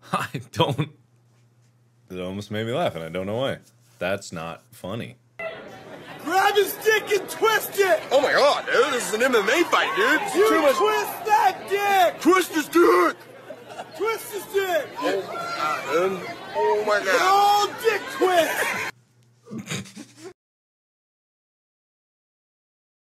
I don't. It almost made me laugh, and I don't know why. That's not funny. Grab his dick and twist it! Oh my god, dude, this is an MMA fight, dude. It's You too much. twist that dick! Twist his dick! Twist his dick! Oh my god, dude. Oh my god. Oh, dick twist!